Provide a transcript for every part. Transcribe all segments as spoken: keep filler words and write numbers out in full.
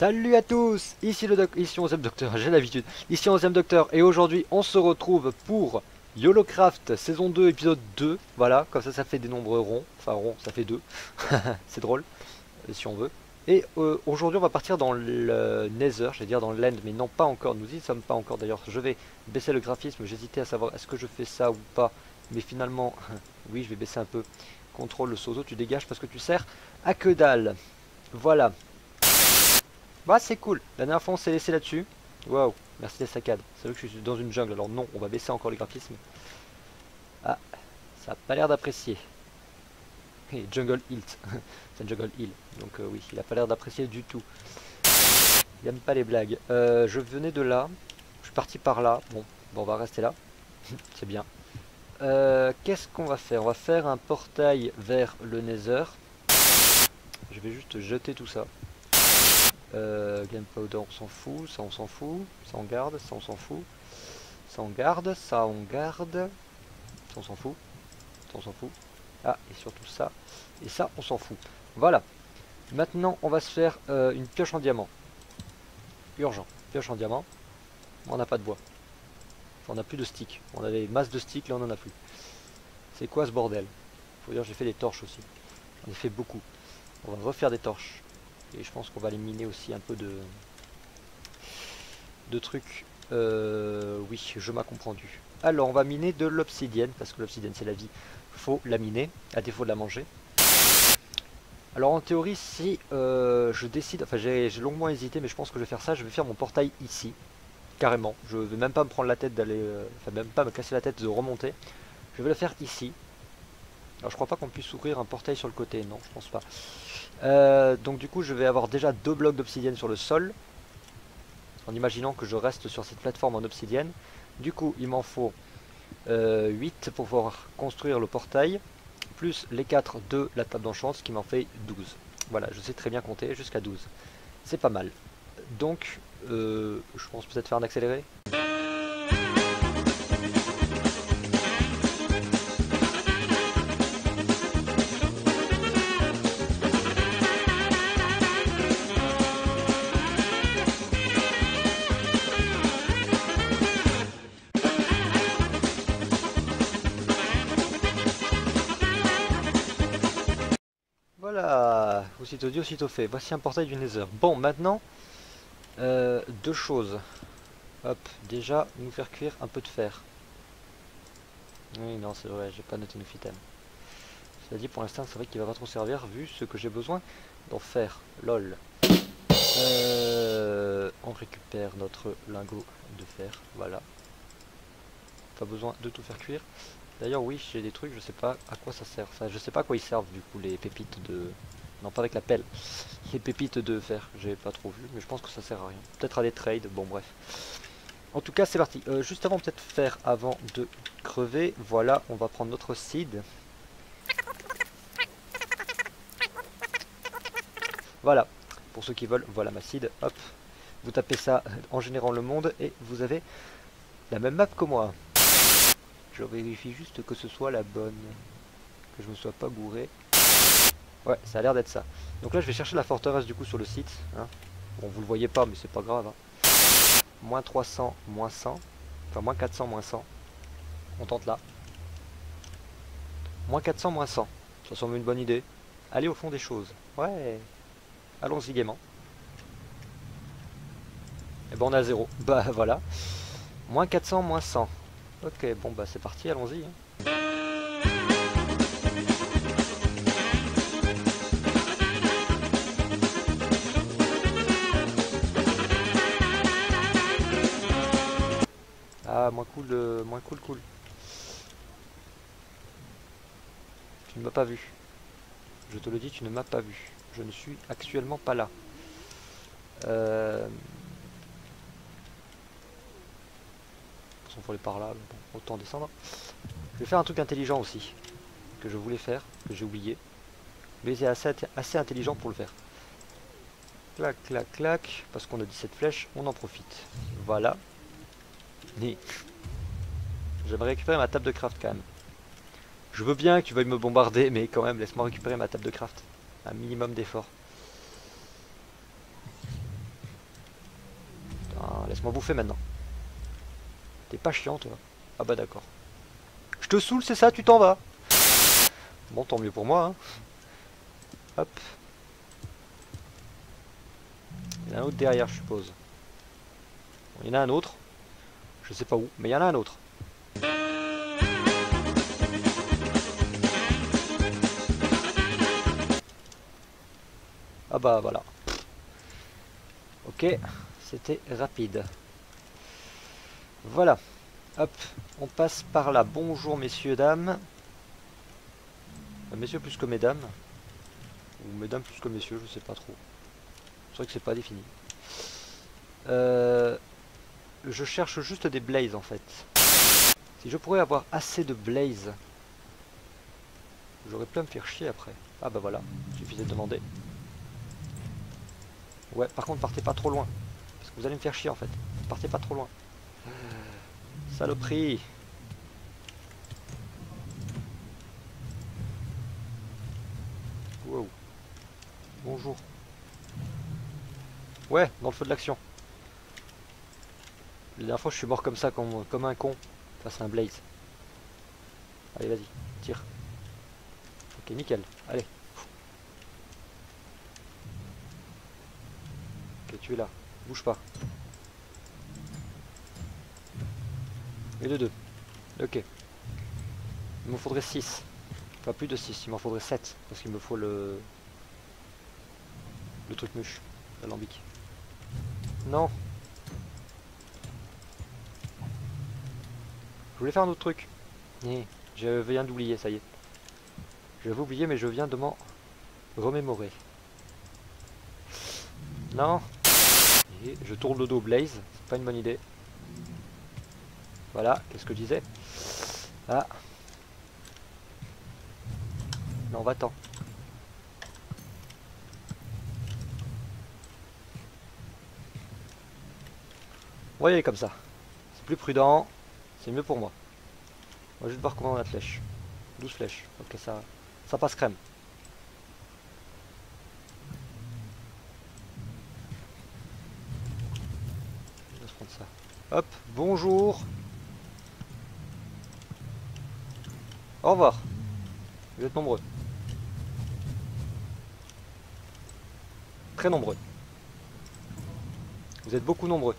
Salut à tous, ici le doc, ici onzième Docteur, j'ai l'habitude, ici onzième Docteur et aujourd'hui on se retrouve pour YOLOcraft saison deux épisode deux, voilà, comme ça ça fait des nombres ronds, enfin ronds ça fait deux, c'est drôle, euh, si on veut. Et euh, aujourd'hui on va partir dans le Nether, je vais dire dans l'End, mais non pas encore, nous y sommes pas encore d'ailleurs, je vais baisser le graphisme, j'hésitais à savoir est-ce que je fais ça ou pas, mais finalement, oui je vais baisser un peu, contrôle le Sozo, tu dégages parce que tu sers à que dalle, voilà. Bah c'est cool, la dernière fois on s'est laissé là-dessus. Waouh, merci les saccades. C'est vrai que je suis dans une jungle, alors non, on va baisser encore les graphismes. Ah, ça a pas l'air d'apprécier. Hey, Jungle Hilt, c'est un Jungle Hill, donc euh, oui, il a pas l'air d'apprécier du tout. Il aime pas les blagues. Euh, je venais de là, je suis parti par là, bon, bon on va rester là, c'est bien. Euh, Qu'est-ce qu'on va faire? On va faire un portail vers le Nether. Je vais juste jeter tout ça. Euh, Gunpowder on s'en fout, ça on s'en fout, ça on garde, ça on s'en fout, ça on garde, ça on garde, ça on s'en fout, ça on s'en fout, ah et surtout ça, et ça on s'en fout. Voilà, maintenant on va se faire euh, une pioche en diamant, urgent, pioche en diamant, on n'a pas de bois, enfin, on n'a plus de sticks, on avait masse de sticks, là on en a plus. C'est quoi ce bordel? Faut dire j'ai fait des torches aussi, j'en ai fait beaucoup, on va refaire des torches. Et je pense qu'on va les miner aussi un peu de, de trucs. Euh, oui, je m'as comprendu. Alors, on va miner de l'obsidienne, parce que l'obsidienne c'est la vie. Faut la miner, à défaut de la manger. Alors, en théorie, si euh, je décide... Enfin, j'ai longuement hésité, mais je pense que je vais faire ça. Je vais faire mon portail ici, carrément. Je vais même pas me prendre la tête d'aller... Euh, enfin, même pas me casser la tête de remonter. Je vais le faire ici. Alors, je crois pas qu'on puisse ouvrir un portail sur le côté. Non, je pense pas. Euh, donc du coup je vais avoir déjà deux blocs d'obsidienne sur le sol, en imaginant que je reste sur cette plateforme en obsidienne. Du coup il m'en faut euh, huit pour pouvoir construire le portail, plus les quatre de la table d'enchant, ce qui m'en fait douze. Voilà, je sais très bien compter jusqu'à douze. C'est pas mal. Donc euh, je pense peut-être faire un accéléré. Voilà, aussitôt dit, aussitôt fait. Voici un portail du Nether. Bon, maintenant, euh, deux choses. Hop, déjà, nous faire cuire un peu de fer. Oui, non, c'est vrai, j'ai pas noté nos items. Cela dit, pour l'instant, c'est vrai qu'il va pas trop servir vu ce que j'ai besoin d'en faire. Lol. Euh, on récupère notre lingot de fer, voilà. Pas besoin de tout faire cuire. D'ailleurs, oui, j'ai des trucs, je sais pas à quoi ça sert. Enfin, je sais pas à quoi ils servent du coup les pépites de. Non, pas avec la pelle. Les pépites de fer, j'ai pas trop vu, mais je pense que ça sert à rien. Peut-être à des trades, bon, bref. En tout cas, c'est parti. Euh, juste avant, peut-être faire avant de crever. Voilà, on va prendre notre seed. Voilà, pour ceux qui veulent, voilà ma seed. Hop, vous tapez ça en générant le monde et vous avez la même map que moi. Je vérifie juste que ce soit la bonne, que je ne me sois pas gouré. Ouais, ça a l'air d'être ça. Donc là, je vais chercher la forteresse du coup sur le site. Hein. Bon, vous le voyez pas, mais c'est pas grave. Hein. moins trois cents, moins cent. Enfin, moins quatre cents, moins cent. On tente là. moins quatre cents, moins cent. Ça semble une bonne idée. Allez au fond des choses. Ouais. Allons-y gaiement. Et ben on est à zéro. Bah voilà. moins quatre cents, moins cent. Ok, bon bah c'est parti, allons-y. Hein. Ah, moins cool, euh, moins cool, cool. Tu ne m'as pas vu. Je te le dis, tu ne m'as pas vu. Je ne suis actuellement pas là. Euh... Il faut aller par là, bon, autant descendre. Je vais faire un truc intelligent aussi, que je voulais faire, que j'ai oublié. Mais c'est assez, assez intelligent pour le faire. Clac, clac, clac, parce qu'on a dix-sept flèches, on en profite. Voilà. Et j'aimerais récupérer ma table de craft quand même. Je veux bien que tu veuilles me bombarder, mais quand même, laisse-moi récupérer ma table de craft. Un minimum d'effort. Ah, laisse-moi bouffer maintenant. T'es pas chiant toi. Ah bah d'accord. Je te saoule, c'est ça, tu t'en vas. Bon, tant mieux pour moi. Hein. Hop. Il y en a un autre derrière, je suppose. Bon, il y en a un autre. Je sais pas où, mais il y en a un autre. Ah bah voilà. Ok, c'était rapide. Voilà. Hop, on passe par là. Bonjour messieurs, dames. Euh, messieurs plus que mesdames. Ou mesdames plus que messieurs, je sais pas trop. C'est vrai que c'est pas défini. Euh, je cherche juste des blazes en fait. Si je pourrais avoir assez de blazes, j'aurais pu me faire chier après. Ah bah voilà, il suffisait de demander. Ouais, par contre partez pas trop loin. Parce que vous allez me faire chier en fait. Partez pas trop loin. Saloperie. Wow. Bonjour. Ouais, dans le feu de l'action. La dernière fois je suis mort comme ça, comme, comme un con. Face à un blaze. Allez vas-y, tire. Ok, nickel. Allez. Ok, tu es là. Bouge pas. Et de deux. Ok. Il m'en faudrait six. Enfin plus de six, il m'en faudrait sept. Parce qu'il me faut le... Le truc mûche. L'alambic. Non. Je voulais faire un autre truc. Eh, je viens d'oublier, ça y est. J'avais oublié mais je viens de m'en remémorer. Non. Et je tourne le dos au Blaze, c'est pas une bonne idée. Voilà, qu'est-ce que je disais? Ah. Non, va-t'en. On va y aller comme ça. C'est plus prudent, c'est mieux pour moi. On va juste voir comment on a de flèches. douze flèches, ok, ça, ça passe crème. Je vais se prendre ça. Hop, bonjour. Au revoir. Vous êtes nombreux. Très nombreux. Vous êtes beaucoup nombreux.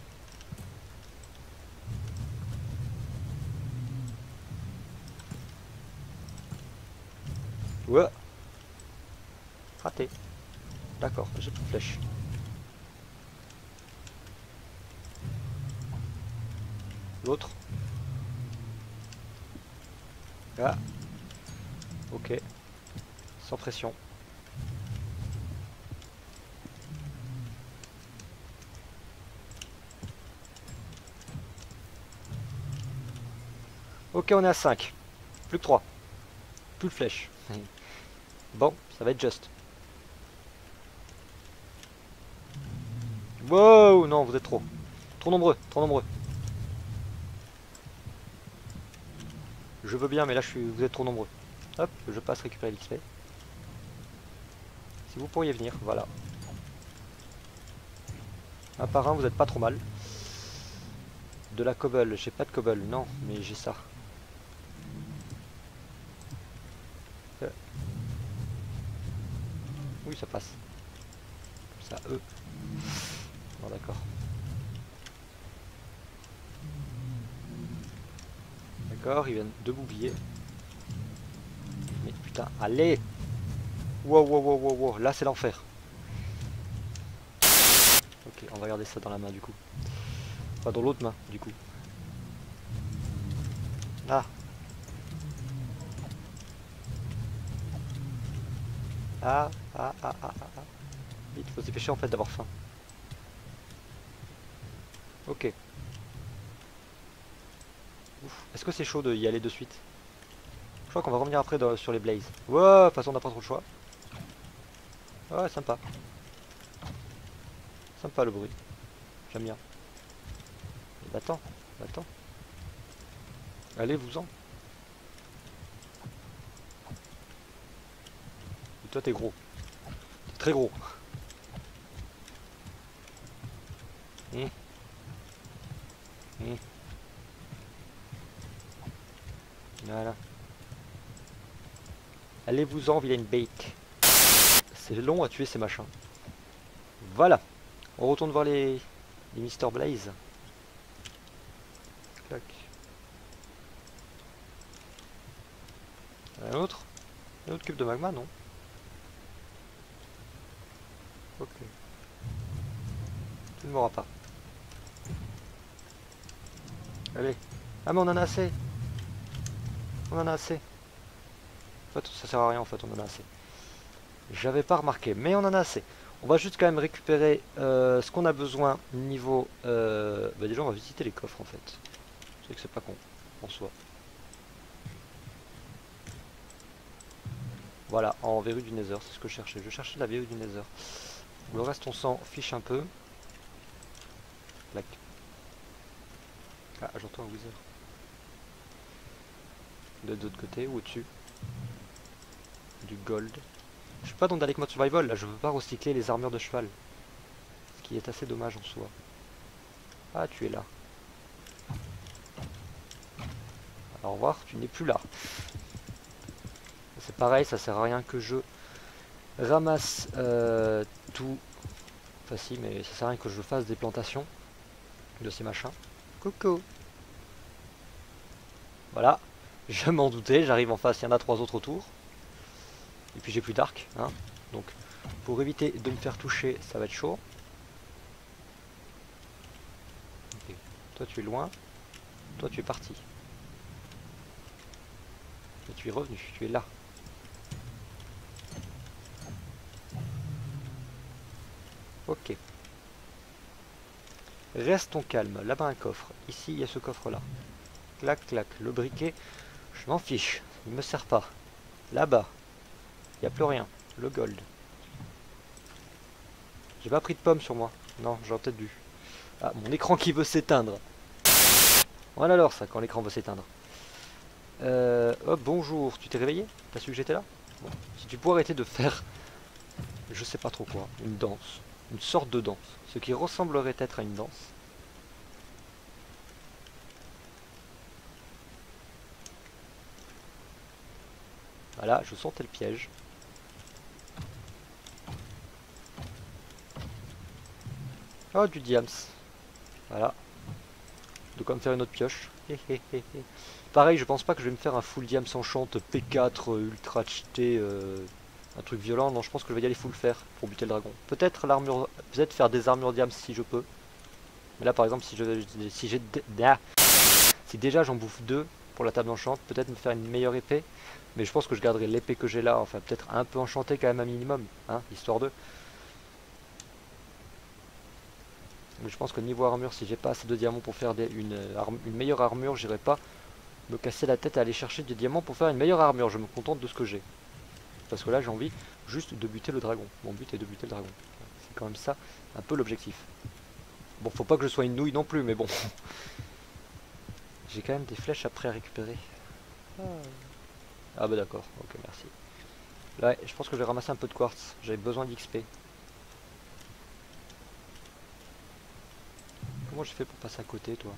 Ouais. Raté. D'accord, j'ai plus de flèches. L'autre. Ah. Ok. Sans pression. Ok, on est à cinq. Plus que trois. Plus de flèches. Bon, ça va être juste. Wow, non, vous êtes trop. Trop nombreux, trop nombreux. Je veux bien, mais là, je suis, vous êtes trop nombreux. Hop, je passe récupérer l'X P. Si vous pourriez venir, voilà. Un par un, vous êtes pas trop mal. De la cobble, j'ai pas de cobble, non, mais j'ai ça. Euh. Oui, ça passe. Comme ça, eux. Bon, d'accord. D'accord, ils viennent de m'oublier. Mais putain, allez! Wow, wow, wow, wow, wow, là c'est l'enfer. Ok, on va garder ça dans la main du coup. Pas dans l'autre main, du coup. Ah! Ah, ah, ah, ah, ah, ah. Il faut se dépêcher en fait d'avoir faim. Ok. Est-ce que c'est chaud de y aller de suite? Je crois qu'on va revenir après dans- sur les blazes. Ouais, de toute façon on n'a pas trop le choix. Ouais, sympa. Sympa le bruit. J'aime bien. Va-t'en, va-t'en. Allez-vous-en. Et toi t'es gros. T'es très gros. Hum. Mmh. Voilà. Allez-vous-en, vilaine bête. C'est long à tuer ces machins. Voilà. On retourne voir les, les Mister Blaze. Clac. Un autre Un autre cube de magma, non? Ok. Tu ne m'auras pas. Allez. Ah mais on en a assez. On en a assez. En fait, ça sert à rien en fait, on en a assez. J'avais pas remarqué, mais on en a assez. On va juste quand même récupérer euh, ce qu'on a besoin niveau... Euh... Bah déjà on va visiter les coffres en fait. C'est que c'est pas con en soi. Voilà, en verrue du Nether, c'est ce que je cherchais. Je cherchais la verrue du Nether. Le reste on s'en fiche un peu. Clac. Ah, j'entends un wither. De l'autre côté ou au-dessus. Du gold. Je suis pas dans Dalek Mode Survival, là je veux pas recycler les armures de cheval. Ce qui est assez dommage en soi. Ah, tu es là. Alors, au revoir, tu n'es plus là. C'est pareil, ça sert à rien que je ramasse euh, tout. Enfin si, mais ça sert à rien que je fasse des plantations de ces machins. Coucou. Voilà, je m'en doutais, j'arrive en face, il y en a trois autres autour. Et puis j'ai plus d'arc, hein. Donc pour éviter de me faire toucher, ça va être chaud. Okay. Toi tu es loin, toi tu es parti. Et tu es revenu, tu es là. Ok. Restons calmes, là-bas un coffre. Ici il y a ce coffre là. Clac clac, le briquet, je m'en fiche, il me sert pas. Là-bas, il n'y a plus rien. Le gold. J'ai pas pris de pomme sur moi. Non, j'aurais peut-être dû. Ah, mon écran qui veut s'éteindre. Voilà alors ça, quand l'écran veut s'éteindre. Euh, oh, bonjour, tu t'es réveillé? T'as su que j'étais là? Bon. Si tu pouvais arrêter de faire, je sais pas trop quoi, une danse. Une sorte de danse. Ce qui ressemblerait être à une danse. Voilà, je sentais le piège. Oh, du diams. Voilà. De quoi me faire une autre pioche. Pareil, je pense pas que je vais me faire un full diams enchant P quatre euh, ultra cheaté, euh, un truc violent. Non, je pense que je vais y aller full fer pour buter le dragon. Peut-être l'armure, peut-être faire des armures diams si je peux. Mais là, par exemple, si je, si j'ai, si déjà j'en bouffe deux pour la table d'enchant, peut-être me faire une meilleure épée. Mais je pense que je garderai l'épée que j'ai là, enfin peut-être un peu enchantée quand même un minimum, hein, histoire de. Mais je pense que niveau armure, si j'ai pas assez de diamants pour faire des, une, une meilleure armure, j'irai pas me casser la tête à aller chercher des diamants pour faire une meilleure armure. Je me contente de ce que j'ai. Parce que là, j'ai envie juste de buter le dragon. Mon but est de buter le dragon. C'est quand même ça, un peu l'objectif. Bon, faut pas que je sois une nouille non plus, mais bon. J'ai quand même des flèches après à récupérer. Ah, ah bah d'accord, ok, merci. Là, je pense que je vais ramasser un peu de quartz. J'avais besoin d'X P. Comment j'ai fait pour passer à côté, toi?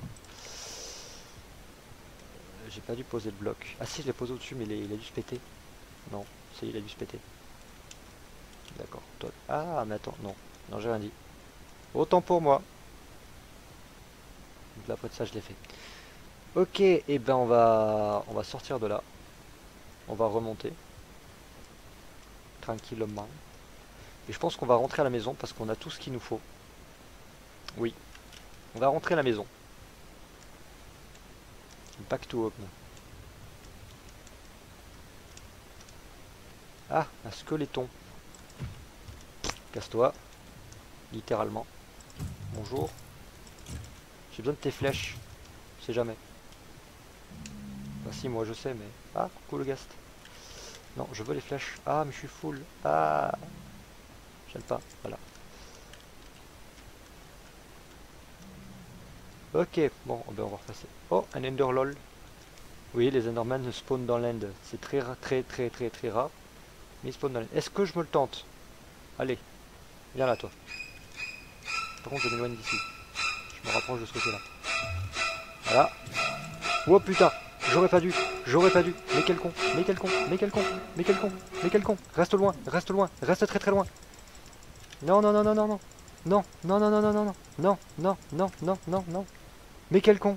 euh, J'ai pas dû poser le bloc. Ah si, je l'ai posé au-dessus, mais il, est, il a dû se péter. Non, ça y est, il a dû se péter. D'accord. Toi... Ah, mais attends, non. Non, j'ai rien dit. Autant pour moi. Donc là, après de ça, je l'ai fait. Ok, et eh ben on va, on va sortir de là. On va remonter. Tranquillement. Et je pense qu'on va rentrer à la maison parce qu'on a tout ce qu'il nous faut. Oui. On va rentrer à la maison. Back to home. Ah, un squeletton. Casse-toi. Littéralement. Bonjour. J'ai besoin de tes flèches. Je sais jamais. Bah si, moi je sais, mais... Ah, coucou le ghast. Non, je veux les flèches. Ah, mais je suis full. Ah. J'aime pas. Voilà. Ok, bon, ben on va repasser. Oh, un ender lol. Oui, les endermen spawn dans l'end. C'est très, très, très, très, très rare. Mais ils spawn dans l'end. Est-ce que je me le tente? Allez. Viens là, toi. Par contre, je m'éloigne d'ici. Je me rapproche de ce côté-là. Voilà. Oh putain, j'aurais pas dû, j'aurais pas dû. Mais quel con, mais quel con, mais quel con, mais quel con, mais quel con. Reste loin, reste loin, reste très très loin. Non, non, non, non, non, non. Non, non, non, non, non, non, non, non, non, non, non, non, non. Mais quel con.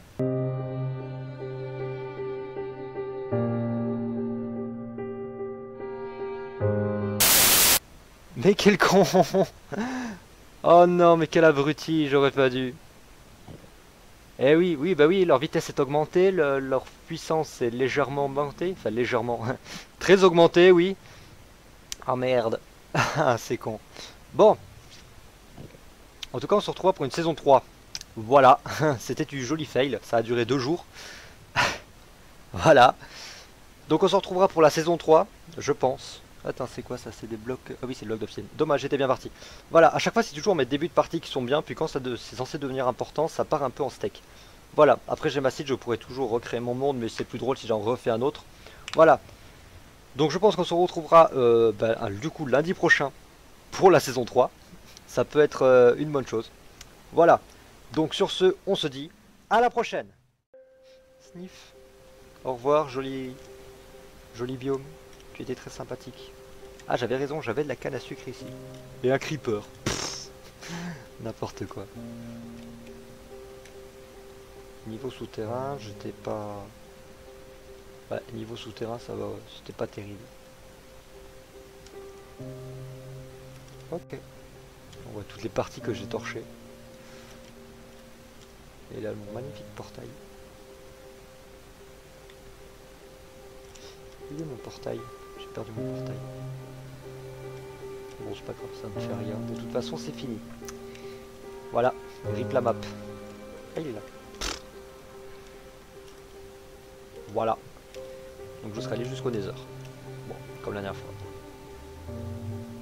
Mais quel con. Oh non, mais quel abruti, j'aurais pas dû. Eh oui, oui, bah oui, leur vitesse est augmentée, le- leur puissance est légèrement augmentée, enfin légèrement, très augmentée, oui. Ah merde, ah c'est con. Bon, en tout cas on se retrouvera pour une saison trois. Voilà, c'était du joli fail, ça a duré deux jours. Voilà, donc on se retrouvera pour la saison trois, je pense. Attends, c'est quoi ça? C'est des blocs... Ah oui, c'est le bloc d'obsidienne. Dommage, j'étais bien parti. Voilà, à chaque fois c'est toujours mes débuts de partie qui sont bien, puis quand ça de... c'est censé devenir important, ça part un peu en steak. Voilà, après j'ai ma site, je pourrais toujours recréer mon monde, mais c'est plus drôle si j'en refais un autre. Voilà, donc je pense qu'on se retrouvera euh, bah, du coup lundi prochain pour la saison trois. Ça peut être euh, une bonne chose. Voilà, donc sur ce, on se dit à la prochaine. Sniff, au revoir, joli, joli biome, tu étais très sympathique. Ah, j'avais raison, j'avais de la canne à sucre ici. Et un creeper. N'importe quoi. Niveau souterrain, j'étais pas... Ouais, niveau souterrain, ça va, ouais, c'était pas terrible. Ok. On voit toutes les parties que j'ai torchées. Et là, mon magnifique portail. Il est mon portail. J'ai perdu mon portail. Bon, c'est pas grave, ça ne fait rien. De toute façon, c'est fini. Voilà, rip la map. Ah, il est là. Voilà. Donc je serai allé jusqu'au Nether. Bon, comme la dernière fois.